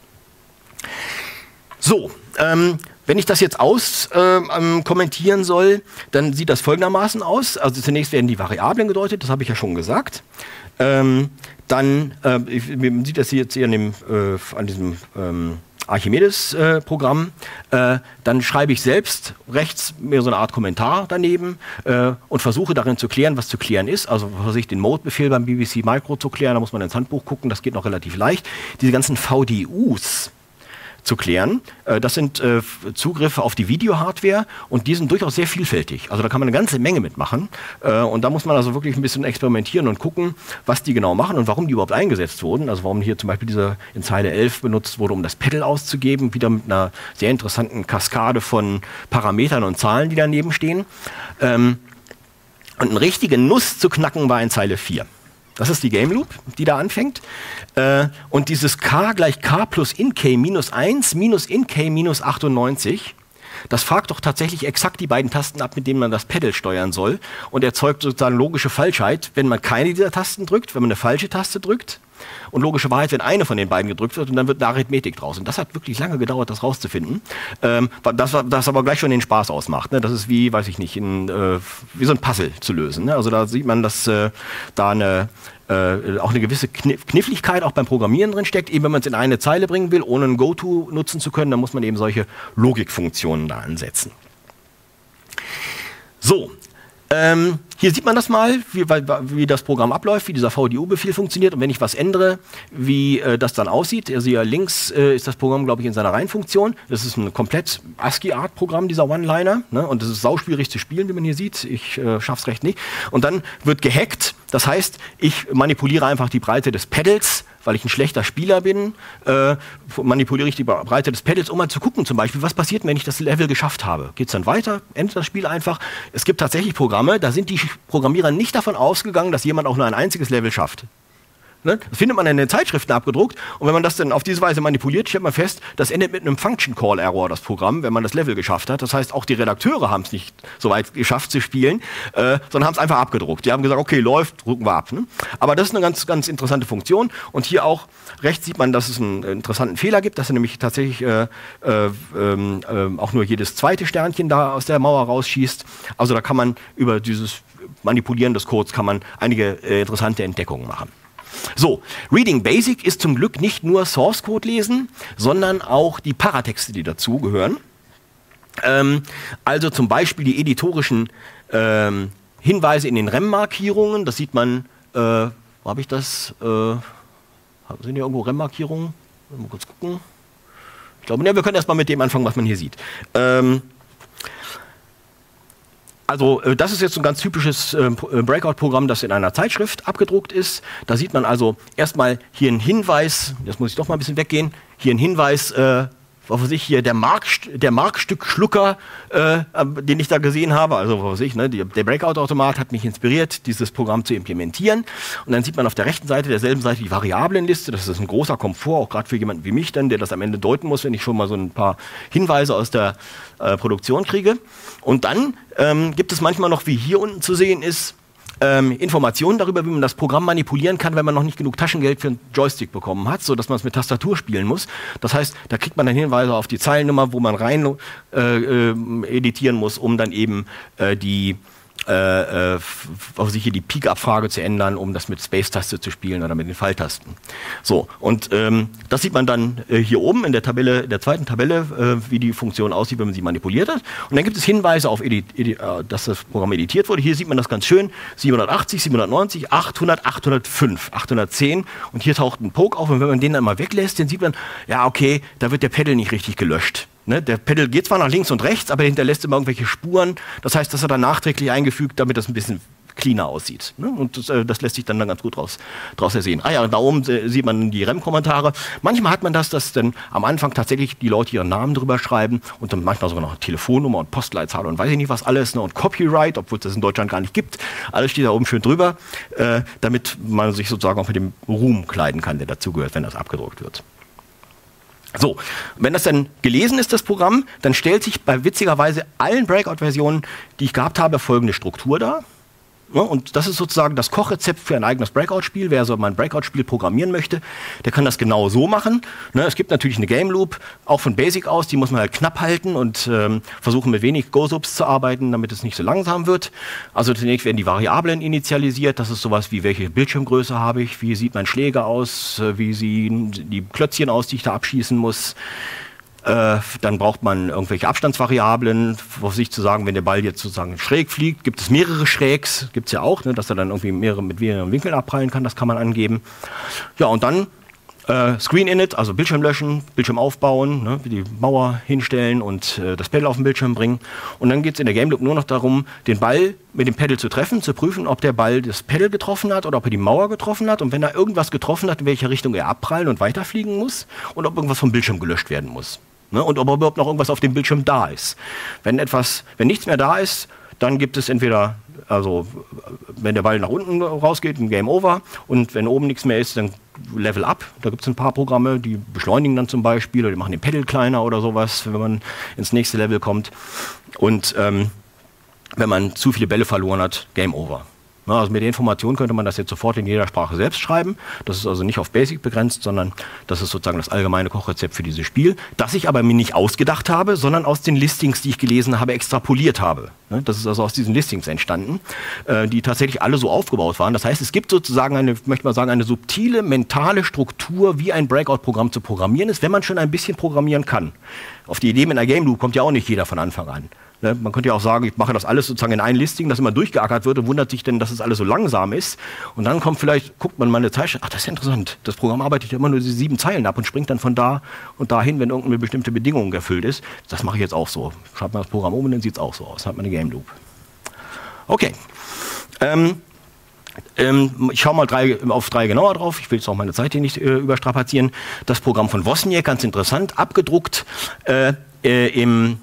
So, wenn ich das jetzt kommentieren soll, dann sieht das folgendermaßen aus. Also zunächst werden die Variablen gedeutet, das habe ich ja schon gesagt. Dann man sieht das jetzt hier an diesem Archimedes-Programm, dann schreibe ich selbst rechts mir so eine Art Kommentar daneben und versuche darin zu klären, was zu klären ist. Also versuche ich den Mode-Befehl beim BBC Micro zu klären, da muss man ins Handbuch gucken, das geht noch relativ leicht. Diese ganzen VDUs zu klären. Das sind Zugriffe auf die Videohardware und die sind durchaus sehr vielfältig. Also da kann man eine ganze Menge mitmachen und da muss man also wirklich ein bisschen experimentieren und gucken, was die genau machen und warum die überhaupt eingesetzt wurden. Also warum hier zum Beispiel dieser in Zeile 11 benutzt wurde, um das Pedal auszugeben, wieder mit einer sehr interessanten Kaskade von Parametern und Zahlen, die daneben stehen. Und eine richtige Nuss zu knacken war in Zeile 4. Das ist die Game Loop, die da anfängt. Und dieses k gleich k plus in k minus 1 minus in k minus 98, das fragt doch tatsächlich exakt die beiden Tasten ab, mit denen man das Pedal steuern soll und erzeugt sozusagen logische Falschheit, wenn man keine dieser Tasten drückt, wenn man eine falsche Taste drückt. Und logische Wahrheit, wenn eine von den beiden gedrückt wird und dann wird eine Arithmetik draus. Und das hat wirklich lange gedauert, das rauszufinden. Das aber gleich schon den Spaß ausmacht. Ne? Das ist wie, weiß ich nicht, wie so ein Puzzle zu lösen. Ne? Also da sieht man, dass da auch eine gewisse Kniffligkeit auch beim Programmieren drin steckt. Eben wenn man es in eine Zeile bringen will, ohne ein Goto nutzen zu können, dann muss man eben solche Logikfunktionen da ansetzen. So. Hier sieht man das mal, wie das Programm abläuft, wie dieser VDU-Befehl funktioniert und wenn ich was ändere, wie das dann aussieht. Also hier links ist das Programm, glaube ich, in seiner Reihenfunktion. Das ist ein komplett ASCII-Art-Programm, dieser One-Liner. Ne? Und das ist sauschwierig zu spielen, wie man hier sieht. Ich schaff's recht nicht. Und dann wird gehackt. Das heißt, ich manipuliere einfach die Breite des Pedals, weil ich ein schlechter Spieler bin, manipuliere ich die Breite des Pedals, um mal zu gucken, zum Beispiel, was passiert, wenn ich das Level geschafft habe. Geht es dann weiter? Endet das Spiel einfach? Es gibt tatsächlich Programme, da sind die Programmierer nicht davon ausgegangen, dass jemand auch nur ein einziges Level schafft. Ne? Das findet man in den Zeitschriften abgedruckt und wenn man das dann auf diese Weise manipuliert, stellt man fest, das endet mit einem Function Call Error, das Programm, wenn man das Level geschafft hat. Das heißt, auch die Redakteure haben es nicht so weit geschafft zu spielen, sondern haben es einfach abgedruckt. Die haben gesagt, okay, läuft, drucken wir ab. Ne? Aber das ist eine ganz, ganz interessante Funktion und hier auch rechts sieht man, dass es einen interessanten Fehler gibt, dass er nämlich tatsächlich auch nur jedes zweite Sternchen da aus der Mauer rausschießt. Also da kann man über dieses Manipulieren des Codes kann man einige interessante Entdeckungen machen. So, Reading Basic ist zum Glück nicht nur Source Code lesen, sondern auch die Paratexte, die dazu gehören. Also zum Beispiel die editorischen Hinweise in den REM-Markierungen. Das sieht man, wo habe ich das? Sind hier irgendwo REM-Markierungen? Mal kurz gucken. Ich glaube, wir können erst mal mit dem anfangen, was man hier sieht. Also das ist jetzt ein ganz typisches Breakout-Programm, das in einer Zeitschrift abgedruckt ist. Da sieht man also erstmal hier einen Hinweis, jetzt muss ich doch mal ein bisschen weggehen, hier einen Hinweis was weiß ich hier, der Markstück-Schlucker, den ich da gesehen habe, also was weiß ich, ne, der Breakout-Automat hat mich inspiriert, dieses Programm zu implementieren. Und dann sieht man auf der rechten Seite derselben Seite die Variablenliste. Das ist ein großer Komfort, auch gerade für jemanden wie mich dann, der das am Ende deuten muss, wenn ich schon mal so ein paar Hinweise aus der Produktion kriege. Und dann gibt es manchmal noch, wie hier unten zu sehen ist, Informationen darüber, wie man das Programm manipulieren kann, wenn man noch nicht genug Taschengeld für einen Joystick bekommen hat, sodass man es mit Tastatur spielen muss. Das heißt, da kriegt man dann Hinweise auf die Zeilennummer, wo man rein editieren muss, um dann eben die hier die Peak-Abfrage zu ändern, um das mit Space-Taste zu spielen oder mit den Pfeiltasten. So, und das sieht man dann hier oben in der Tabelle, der zweiten Tabelle, wie die Funktion aussieht, wenn man sie manipuliert hat. Und dann gibt es Hinweise auf, dass das Programm editiert wurde. Hier sieht man das ganz schön, 780, 790, 800, 805, 810. Und hier taucht ein Poke auf und wenn man den dann mal weglässt, dann sieht man, ja okay, da wird der Pedal nicht richtig gelöscht. Ne, der Pedal geht zwar nach links und rechts, aber hinterlässt immer irgendwelche Spuren. Das heißt, das hat er nachträglich eingefügt, damit das ein bisschen cleaner aussieht. Ne? Und das lässt sich dann ganz gut draus ersehen. Ah ja, und da oben sieht man die REM-Kommentare. Manchmal hat man das, dass dann am Anfang tatsächlich die Leute ihren Namen drüber schreiben und dann manchmal sogar noch eine Telefonnummer und Postleitzahl und weiß ich nicht was alles. Ne? Und Copyright, obwohl es das in Deutschland gar nicht gibt. Alles steht da oben schön drüber, damit man sich sozusagen auch mit dem Ruhm kleiden kann, der dazugehört, wenn das abgedruckt wird. So, wenn das dann gelesen ist, das Programm, dann stellt sich bei witzigerweise allen Breakout-Versionen, die ich gehabt habe, folgende Struktur dar. Ja, und das ist sozusagen das Kochrezept für ein eigenes Breakout-Spiel. Wer so mal ein Breakout-Spiel programmieren möchte, der kann das genau so machen. Ne, es gibt natürlich eine Game Loop, auch von Basic aus, die muss man halt knapp halten und versuchen mit wenig Go-Subs zu arbeiten, damit es nicht so langsam wird. Also zunächst werden die Variablen initialisiert. Das ist sowas wie, welche Bildschirmgröße habe ich, wie sieht mein Schläger aus, wie sehen die Klötzchen aus, die ich da abschießen muss. Dann braucht man irgendwelche Abstandsvariablen, um sich zu sagen, wenn der Ball jetzt sozusagen schräg fliegt, gibt es mehrere Schrägs, gibt es ja auch, ne, dass er dann irgendwie mit mehreren Winkeln abprallen kann, das kann man angeben. Ja, und dann Screen Init, also Bildschirm löschen, Bildschirm aufbauen, ne, die Mauer hinstellen und das Pedal auf den Bildschirm bringen. Und dann geht es in der Game Loop nur noch darum, den Ball mit dem Pedal zu treffen, zu prüfen, ob der Ball das Pedal getroffen hat oder ob er die Mauer getroffen hat. Und wenn er irgendwas getroffen hat, in welcher Richtung er abprallen und weiterfliegen muss und ob irgendwas vom Bildschirm gelöscht werden muss. Ne, und ob überhaupt noch irgendwas auf dem Bildschirm da ist. Wenn nichts mehr da ist, dann gibt es entweder, also wenn der Ball nach unten rausgeht, ein Game Over. Und wenn oben nichts mehr ist, dann Level Up. Da gibt es ein paar Programme, die beschleunigen dann zum Beispiel oder die machen den Pedal kleiner oder sowas, wenn man ins nächste Level kommt. Und wenn man zu viele Bälle verloren hat, Game Over. Na, also mit der Information könnte man das jetzt sofort in jeder Sprache selbst schreiben. Das ist also nicht auf Basic begrenzt, sondern das ist sozusagen das allgemeine Kochrezept für dieses Spiel, das ich aber mir nicht ausgedacht habe, sondern aus den Listings, die ich gelesen habe, extrapoliert habe. Das ist also aus diesen Listings entstanden, die tatsächlich alle so aufgebaut waren. Das heißt, es gibt sozusagen eine subtile mentale Struktur, wie ein Breakout-Programm zu programmieren ist, wenn man schon ein bisschen programmieren kann. Auf die Idee mit einer Game Loop kommt ja auch nicht jeder von Anfang an. Man könnte ja auch sagen, ich mache das alles sozusagen in ein Listing, das immer durchgeackert wird und wundert sich denn, dass es alles so langsam ist. Und dann guckt man mal eine Zeile, ach, das ist ja interessant. Das Programm arbeitet ja immer nur diese 7 Zeilen ab und springt dann von da und dahin, wenn irgendeine bestimmte Bedingung erfüllt ist. Das mache ich jetzt auch so. Schreibt man das Programm um und dann sieht es auch so aus. Dann hat man eine Game Loop. Okay. Ich schaue mal auf 3 genauer drauf. Ich will jetzt auch meine Zeit hier nicht überstrapazieren. Das Programm von Wozniak, ganz interessant, abgedruckt in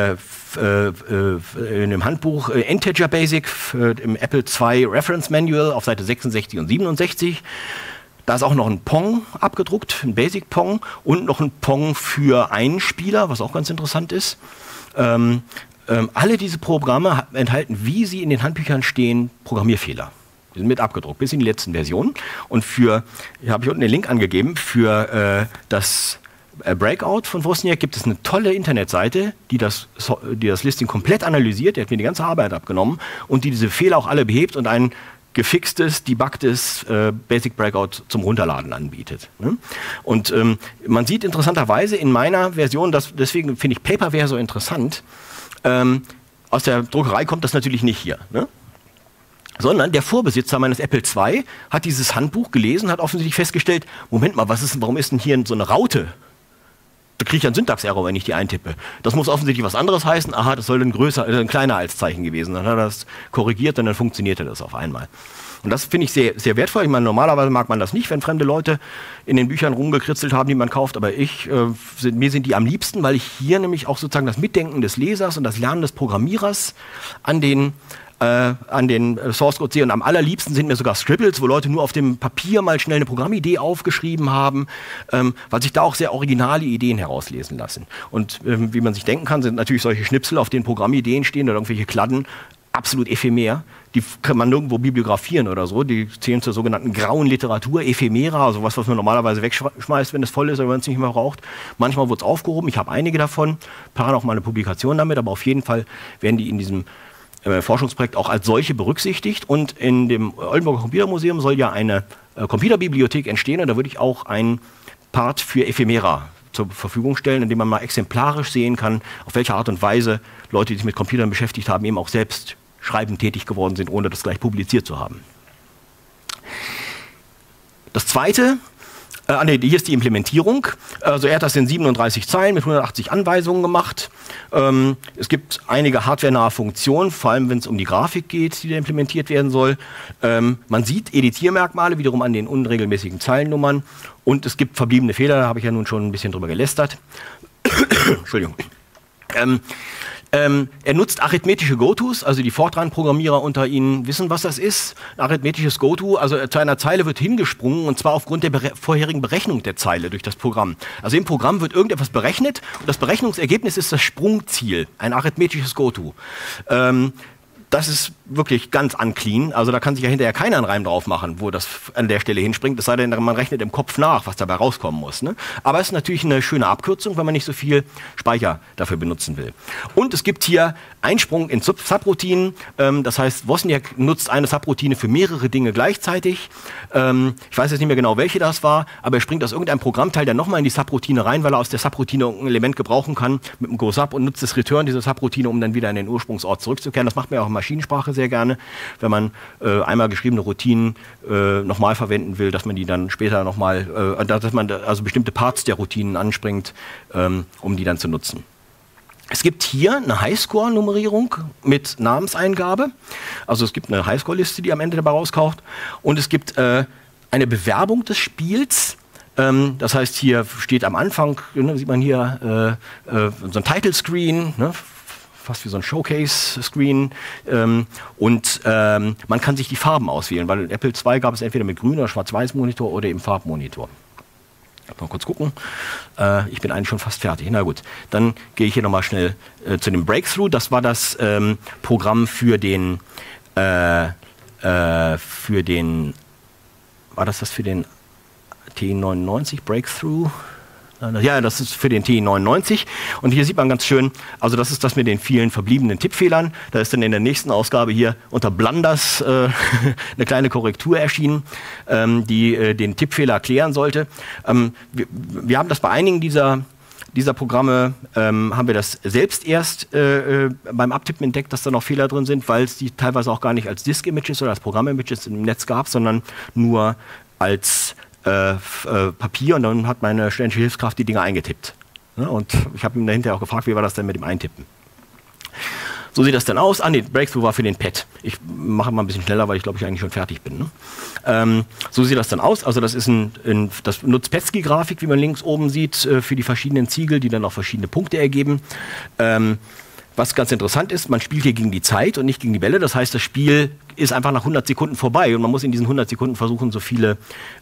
dem Handbuch Integer Basic im Apple II Reference Manual auf Seite 66 und 67. Da ist auch noch ein Pong abgedruckt, ein Basic Pong und noch ein Pong für einen Spieler, was auch ganz interessant ist. Alle diese Programme enthalten, wie sie in den Handbüchern stehen, Programmierfehler. Die sind mit abgedruckt, bis in die letzten Versionen. Und hier habe ich unten den Link angegeben, für das Breakout von Wozniak gibt es eine tolle Internetseite, die das Listing komplett analysiert, die hat mir die ganze Arbeit abgenommen und die diese Fehler auch alle behebt und ein gefixtes, debuggtes Basic Breakout zum Runterladen anbietet. Ne? Und man sieht interessanterweise in meiner Version, deswegen finde ich Paperware so interessant, aus der Druckerei kommt das natürlich nicht hier. Ne? Sondern der Vorbesitzer meines Apple II hat dieses Handbuch gelesen, hat offensichtlich festgestellt, Moment mal, warum ist denn hier so eine Raute? Da kriege ich einen Syntax-Error, wenn ich die eintippe. Das muss offensichtlich was anderes heißen. Aha, das soll ein kleiner als Zeichen gewesen. Dann hat er das korrigiert und dann funktionierte das auf einmal. Und das finde ich sehr, sehr wertvoll. Ich meine, normalerweise mag man das nicht, wenn fremde Leute in den Büchern rumgekritzelt haben, die man kauft, aber mir sind die am liebsten, weil ich hier nämlich auch sozusagen das Mitdenken des Lesers und das Lernen des Programmierers an den Source Code sehe. Und am allerliebsten sind mir sogar Scribbles, wo Leute nur auf dem Papier mal schnell eine Programmidee aufgeschrieben haben, weil sich da auch sehr originale Ideen herauslesen lassen. Und wie man sich denken kann, sind natürlich solche Schnipsel, auf denen Programmideen stehen oder irgendwelche Kladden, absolut ephemer. Die kann man nirgendwo bibliografieren oder so. Die zählen zur sogenannten grauen Literatur, Ephemera, also was man normalerweise wegschmeißt, wenn es voll ist oder wenn man es nicht mehr braucht. Manchmal wird es aufgehoben. Ich habe einige davon, planen auch mal eine Publikation damit, aber auf jeden Fall werden die in diesem Forschungsprojekt auch als solche berücksichtigt. Und in dem Oldenburger Computermuseum soll ja eine Computerbibliothek entstehen und da würde ich auch einen Part für Ephemera zur Verfügung stellen, in dem man mal exemplarisch sehen kann, auf welche Art und Weise Leute, die sich mit Computern beschäftigt haben, eben auch selbst schreibend tätig geworden sind, ohne das gleich publiziert zu haben. Das Zweite, hier ist die Implementierung. Also er hat das in 37 Zeilen mit 180 Anweisungen gemacht. Es gibt einige hardwarenahe Funktionen, vor allem wenn es um die Grafik geht, die da implementiert werden soll. Man sieht Editiermerkmale wiederum an den unregelmäßigen Zeilennummern und es gibt verbliebene Fehler, da habe ich ja nun schon ein bisschen drüber gelästert. Entschuldigung. Er nutzt arithmetische Gotos, also die Fortran-Programmierer unter Ihnen wissen, was das ist. Ein arithmetisches Goto, also zu einer Zeile wird hingesprungen und zwar aufgrund der vorherigen Berechnung der Zeile durch das Programm. Also im Programm wird irgendetwas berechnet und das Berechnungsergebnis ist das Sprungziel, ein arithmetisches Goto. Das ist wirklich ganz unclean. Also da kann sich ja hinterher keiner einen Reim drauf machen, wo das an der Stelle hinspringt. Es sei denn, man rechnet im Kopf nach, was dabei rauskommen muss. Ne? Aber es ist natürlich eine schöne Abkürzung, wenn man nicht so viel Speicher dafür benutzen will. Und es gibt hier Einsprung in Subroutinen. Das heißt, Wozniak nutzt eine Subroutine für mehrere Dinge gleichzeitig. Ich weiß jetzt nicht mehr genau, welche das war, aber er springt aus irgendeinem Programmteil dann nochmal in die Subroutine rein, weil er aus der Subroutine ein Element gebrauchen kann mit dem GoSub und nutzt das Return dieser Subroutine, um dann wieder in den Ursprungsort zurückzukehren. Das macht man ja auch in Maschinensprache sehr gerne, wenn man einmal geschriebene Routinen nochmal verwenden will, dass man die dann später nochmal, dass man also bestimmte Parts der Routinen anspringt, um die dann zu nutzen. Es gibt hier eine Highscore-Nummerierung mit Namenseingabe. Also es gibt eine Highscore-Liste, die am Ende dabei rauskauft. Und es gibt eine Bewerbung des Spiels. Das heißt, hier steht am Anfang, ne, sieht man hier so ein Title-Screen, ne, fast wie so ein Showcase-Screen. Und man kann sich die Farben auswählen, weil in Apple II gab es entweder mit grün oder schwarz-weiß-Monitor oder eben Farbmonitor. Mal kurz gucken. Ich bin eigentlich schon fast fertig. Na gut, dann gehe ich hier nochmal schnell zu dem Breakthrough. Das war das Programm für den war das für den TI-99 Breakthrough? Ja, das ist für den TI-99 und hier sieht man ganz schön, also das ist das mit den vielen verbliebenen Tippfehlern. Da ist dann in der nächsten Ausgabe hier unter Blunders eine kleine Korrektur erschienen, die den Tippfehler erklären sollte. Wir haben das bei einigen dieser Programme, haben wir das selbst erst beim Abtippen entdeckt, dass da noch Fehler drin sind, weil es die teilweise auch gar nicht als Disk-Images oder als Programm-Images im Netz gab, sondern nur als Papier, und dann hat meine studentische Hilfskraft die Dinger eingetippt. Ja, und ich habe ihn dahinter auch gefragt, wie war das denn mit dem Eintippen? So sieht das dann aus. Nee, Breakthrough war für den Pad. Ich mache mal ein bisschen schneller, weil ich glaube, ich eigentlich schon fertig bin. Ne? So sieht das dann aus. Also das ist das nutzt Pesky-Grafik, wie man links oben sieht, für die verschiedenen Ziegel, die dann auch verschiedene Punkte ergeben. Was ganz interessant ist, man spielt hier gegen die Zeit und nicht gegen die Bälle. Das heißt, das Spiel ist einfach nach 100 Sekunden vorbei und man muss in diesen 100 Sekunden versuchen, so viele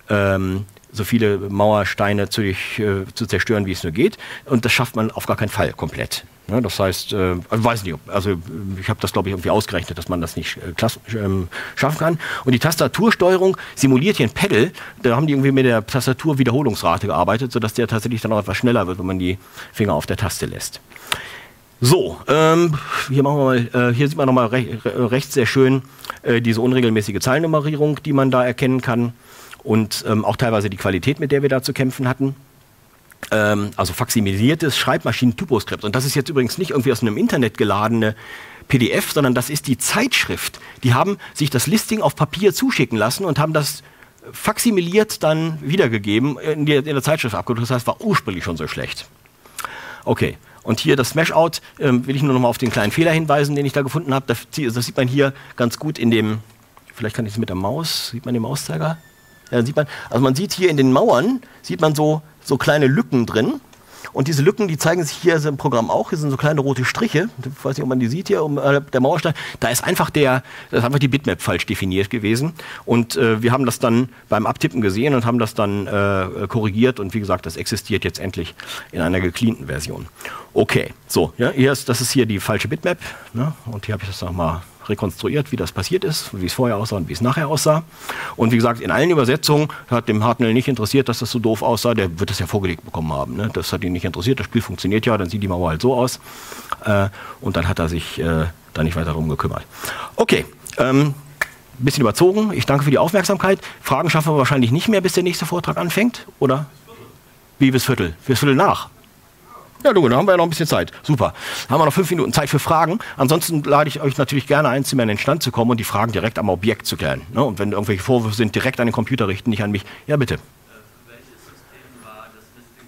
Mauersteine zu zerstören, wie es nur geht. Und das schafft man auf gar keinen Fall komplett. Ja, das heißt, ich weiß nicht, also ich habe das, glaube ich, irgendwie ausgerechnet, dass man das nicht schaffen kann. Und die Tastatursteuerung simuliert hier ein Pedal. Da haben die irgendwie mit der Tastaturwiederholungsrate gearbeitet, sodass der tatsächlich dann auch etwas schneller wird, wenn man die Finger auf der Taste lässt. So, hier sieht man nochmal rechts sehr schön diese unregelmäßige Zahlennummerierung, die man da erkennen kann und auch teilweise die Qualität, mit der wir da zu kämpfen hatten. Also faximiliertes Schreibmaschinen-Typoskript. Und das ist jetzt übrigens nicht irgendwie aus einem Internet geladene PDF, sondern das ist die Zeitschrift. Die haben sich das Listing auf Papier zuschicken lassen und haben das faximiliert dann wiedergegeben, in der Zeitschrift abgedruckt. Das heißt, war ursprünglich schon so schlecht. Okay. Und hier das Smash-Out, will ich nur noch mal auf den kleinen Fehler hinweisen, den ich da gefunden habe. Das sieht man hier ganz gut in dem vielleicht kann ich es mit der Maus, sieht man den Mauszeiger? Ja, dann sieht man, also man sieht hier in den Mauern, sieht man so kleine Lücken drin. Und diese Lücken, die zeigen sich hier im Programm auch. Hier sind so kleine rote Striche. Ich weiß nicht, ob man die sieht hier der Mauerstein. Da ist einfach die Bitmap falsch definiert gewesen. Und wir haben das dann beim Abtippen gesehen und haben das dann korrigiert. Und wie gesagt, das existiert jetzt endlich in einer gecleanten Version. Okay, so, ja, das ist hier die falsche Bitmap. Ne? Und hier habe ich das nochmal rekonstruiert, wie das passiert ist, wie es vorher aussah und wie es nachher aussah. Und wie gesagt, in allen Übersetzungen hat dem Hartnell nicht interessiert, dass das so doof aussah. Der wird das ja vorgelegt bekommen haben. Ne? Das hat ihn nicht interessiert. Das Spiel funktioniert ja, dann sieht die Mauer halt so aus. Und dann hat er sich da nicht weiter darum gekümmert. Okay, bisschen überzogen. Ich danke für die Aufmerksamkeit. Fragen schaffen wir wahrscheinlich nicht mehr, bis der nächste Vortrag anfängt, oder? Wie bis Viertel? Bis Viertel nach? Ja, du, dann haben wir ja noch ein bisschen Zeit. Super. Dann haben wir noch 5 Minuten Zeit für Fragen. Ansonsten lade ich euch natürlich gerne ein, zu mir in den Stand zu kommen und die Fragen direkt am Objekt zu klären. Ne? Und wenn irgendwelche Vorwürfe sind, direkt an den Computer richten, nicht an mich. Ja, bitte. Welches System war das Listing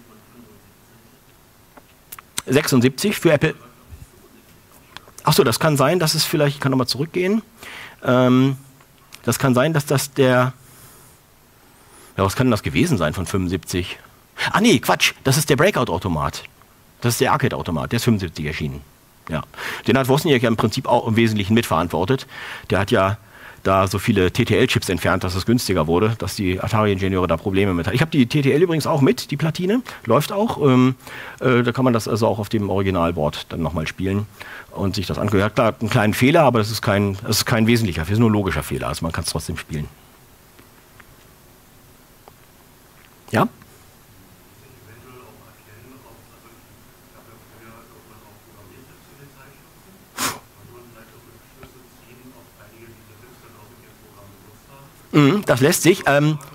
von 76 für Apple. Achso, das kann sein, dass es vielleicht, ich kann nochmal zurückgehen. Das kann sein, dass das ja, was kann denn das gewesen sein von 75? Ah nee, Quatsch, das ist der Breakout-Automat. Das ist der Arcade-Automat, der ist 75 erschienen. Ja. Den hat Wozniak ja im Prinzip auch im Wesentlichen mitverantwortet. Der hat ja da so viele TTL-Chips entfernt, dass es günstiger wurde, dass die Atari-Ingenieure da Probleme mit hatten. Ich habe die TTL übrigens auch mit, die Platine, läuft auch. Da kann man das also auch auf dem Originalboard dann nochmal spielen und sich das angehört. Hat klar einen kleinen Fehler, aber das ist kein wesentlicher Fehler, das ist nur ein logischer Fehler, also man kann es trotzdem spielen. Ja? Das lässt sich.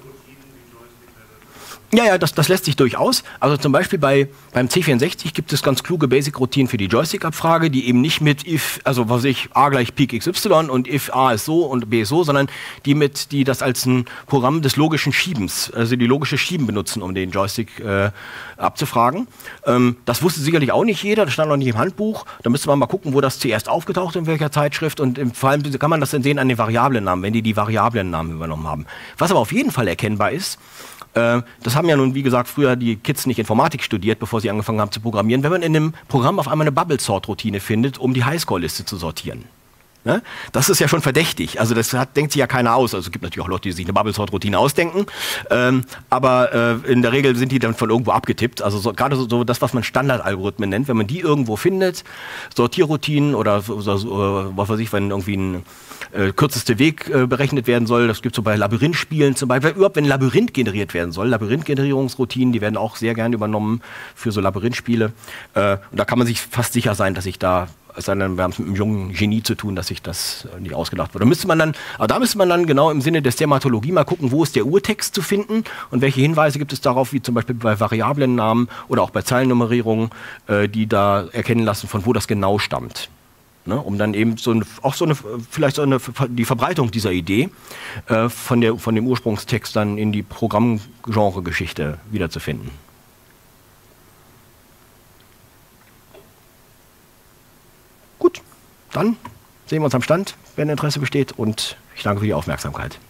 Ja, das lässt sich durchaus. Also zum Beispiel beim C64 gibt es ganz kluge Basic-Routinen für die Joystick-Abfrage, die eben nicht mit if, also was ich, a gleich Peak XY und if a ist so und b ist so, sondern die das als ein Programm des logischen Schiebens, also die logische Schieben benutzen, um den Joystick abzufragen. Das wusste sicherlich auch nicht jeder, das stand noch nicht im Handbuch. Da müsste man mal gucken, wo das zuerst aufgetaucht ist, in welcher Zeitschrift, und vor allem kann man das dann sehen an den Variablennamen, wenn die Variablennamen übernommen haben. Was aber auf jeden Fall erkennbar ist, das haben ja nun, wie gesagt, früher die Kids nicht Informatik studiert, bevor sie angefangen haben zu programmieren. Wenn man in einem Programm auf einmal eine Bubble-Sort-Routine findet, um die Highscore-Liste zu sortieren. Ne? Das ist ja schon verdächtig. Also das denkt sich ja keiner aus. Also es gibt natürlich auch Leute, die sich eine Bubble-Sort-Routine ausdenken. Aber in der Regel sind die dann von irgendwo abgetippt. Also gerade so das, was man Standardalgorithmen nennt, wenn man die irgendwo findet, Sortierroutinen oder was weiß ich, wenn irgendwie ein kürzeste Weg berechnet werden soll. Das gibt es so bei Labyrinthspielen zum Beispiel. Überhaupt, wenn ein Labyrinth generiert werden soll, Labyrinthgenerierungsroutinen, die werden auch sehr gern übernommen für so Labyrinthspiele. Und da kann man sich fast sicher sein, dass ich da, es sei denn, wir haben es mit einem jungen Genie zu tun, dass sich das nicht ausgedacht wurde. Da müsste man dann genau im Sinne der Stemmatologie mal gucken, wo ist der Urtext zu finden und welche Hinweise gibt es darauf, wie zum Beispiel bei Variablennamen oder auch bei Zeilennummerierungen, die da erkennen lassen, von wo das genau stammt. Ne, um dann eben die Verbreitung dieser Idee von dem Ursprungstext dann in die Programmgenre-Geschichte wiederzufinden. Gut, dann sehen wir uns am Stand, wenn Interesse besteht, und ich danke für die Aufmerksamkeit.